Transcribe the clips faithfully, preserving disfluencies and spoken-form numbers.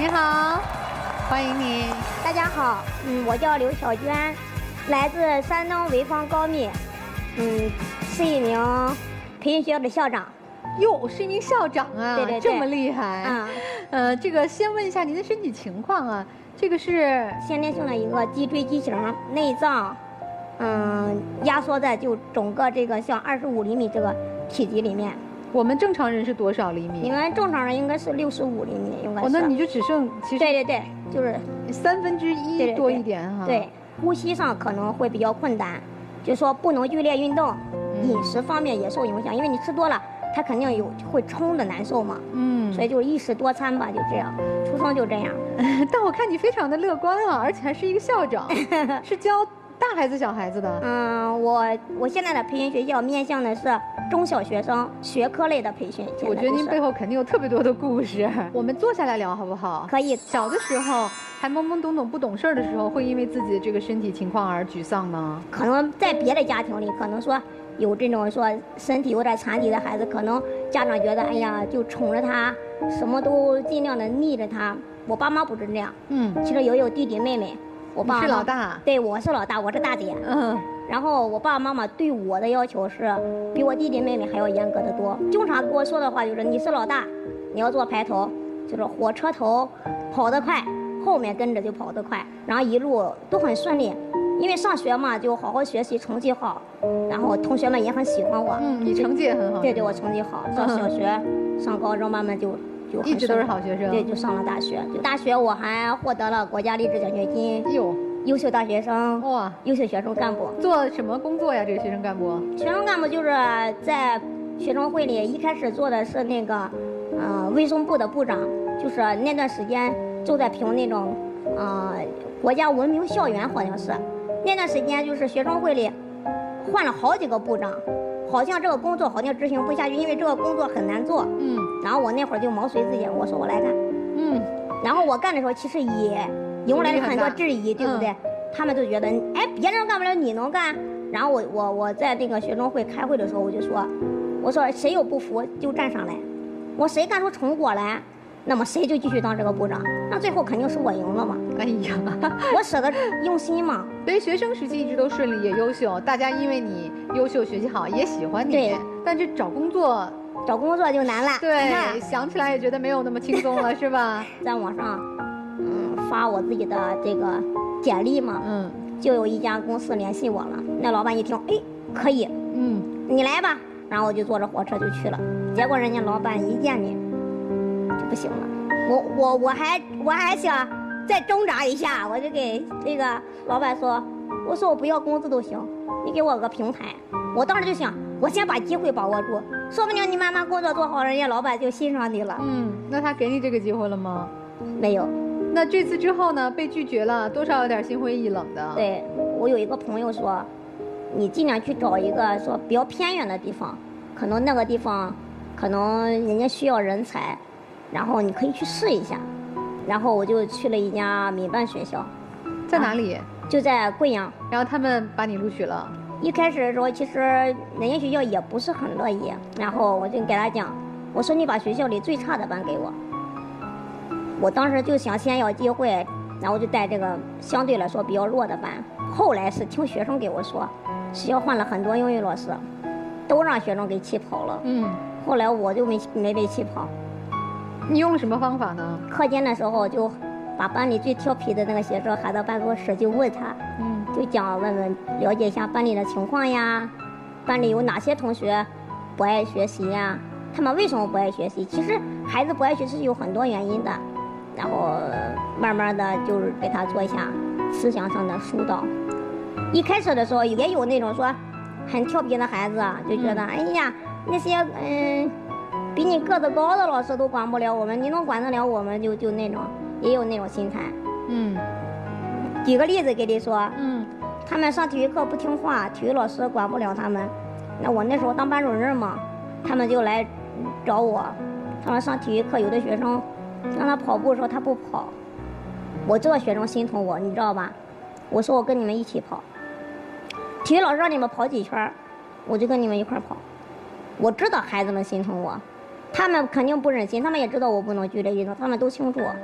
你好，欢迎你。 大家好，嗯，我叫刘小娟，来自山东潍坊高密，嗯，是一名培训学校的校长。 哟，是一名校长啊， 对对对， 这么厉害啊！ 呃，这个先问一下您的身体情况啊，这个是先天性的一个脊椎畸形，内脏，嗯，压缩在就整个这个像二十五厘米这个体积里面。 我们正常人是多少厘米？ 你们正常人应该是六十五厘米，应该是。 哦，那你就只剩其实对对对，就是三分之一多一点哈。 对，呼吸上可能会比较困难，就说不能剧烈运动， 嗯、 饮食方面也受影响，因为你吃多了。他肯定有会冲的难受嘛，嗯，所以就是一食多餐吧，就这样，出生就这样。 但我看你非常的乐观啊，而且还是一个校长，是教大孩子小孩子的。 嗯，我我现在的培训学校面向的是中小学生学科类的培训。 我觉得您背后肯定有特别多的故事，我们坐下来聊好不好？ 可以。 小的时候还懵懵懂懂不懂事的时候，会因为自己的这个身体情况而沮丧吗？ 可能在别的家庭里，可能说。有这种说身体有点残疾的孩子，可能家长觉得哎呀就宠着他，什么都尽量的逆着他。我爸妈不是这样，嗯，其实也有弟弟妹妹。我爸妈是老大， 对，我是老大，我是大姐。嗯，然后我爸爸妈妈对我的要求是比我弟弟妹妹还要严格的多。经常跟我说的话就是你是老大，你要做排头，就是火车头跑得快，后面跟着就跑得快，然后一路都很顺利。因为上学嘛，就好好学习，成绩好，然后同学们也很喜欢我。 嗯，你成绩也很好。 对对，我成绩好，上小学、嗯、上高中，慢慢就就一直都是好学生。 对，就上了大学。就大学我还获得了国家励志奖学金。 哟， 优秀大学生哇，优秀学生干部。 做什么工作呀？这个学生干部？ 学生干部就是在学生会里，一开始做的是那个，呃，卫生部的部长，就是那段时间就在评那种，呃，国家文明校园，好像是。那段时间就是学生会里换了好几个部长，好像这个工作好像执行不下去，因为这个工作很难做。嗯，然后我那会儿就毛遂自荐，我说我来干。嗯，然后我干的时候其实也迎来了很多质疑，对不对？嗯、他们就觉得，哎，别人干不了你能干。然后我我我在那个学生会开会的时候，我就说，我说谁有不服就站上来，我谁干出成果来。那么谁就继续当这个部长，那最后肯定是我赢了嘛。哎呀，我舍得用心嘛。 所以学生时期一直都顺利也优秀，大家因为你优秀学习好也喜欢你。 对， 但这找工作， 找工作就难了。 对，想起来也觉得没有那么轻松了，是吧？ 在网上，嗯，发我自己的这个简历嘛，嗯，就有一家公司联系我了。那老板一听，哎，可以，嗯，你来吧。然后我就坐着火车就去了。结果人家老板一见你。就不行了，我我我还我还想再挣扎一下，我就给那个老板说，我说我不要工资都行，你给我个平台。我当时就想，我先把机会把握住，说不定你慢慢工作做好，人家老板就欣赏你了。 嗯，那他给你这个机会了吗？ 没有。 那这次之后呢？被拒绝了，多少有点心灰意冷的。 对，我有一个朋友说，你尽量去找一个说比较偏远的地方，可能那个地方，可能人家需要人才。然后你可以去试一下，然后我就去了一家民办学校， 在哪里？ 啊、就在贵阳。 然后他们把你录取了。 一开始的时候，其实人家学校也不是很乐意，然后我就给他讲，我说你把学校里最差的班给我。我当时就想先要机会，然后就带这个相对来说比较弱的班。后来是听学生给我说，学校换了很多英语老师，都让学生给气跑了。嗯。后来我就没没被气跑。 你用了什么方法呢？ 课间的时候就把班里最调皮的那个学生喊到办公室，就问他，嗯，就讲问问了解一下班里的情况呀，班里有哪些同学不爱学习呀，他们为什么不爱学习？其实孩子不爱学习是有很多原因的，然后慢慢的就是给他做一下思想上的疏导。一开始的时候也有那种说很调皮的孩子，就觉得、嗯、哎呀那些嗯。比你个子高的老师都管不了我们，你能管得了我们就就那种，也有那种心态。嗯，举个例子给你说，嗯，他们上体育课不听话，体育老师管不了他们。那我那时候当班主任嘛，他们就来找我，他们上体育课有的学生让他跑步的时候他不跑，我知道学生心疼我，你知道吧？我说我跟你们一起跑，体育老师让你们跑几圈，我就跟你们一块跑。我知道孩子们心疼我。他们肯定不忍心，他们也知道我不能剧烈运动，他们都清楚。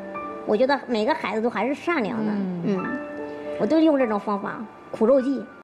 我觉得每个孩子都还是善良的。嗯，嗯我都用这种方法，苦肉计。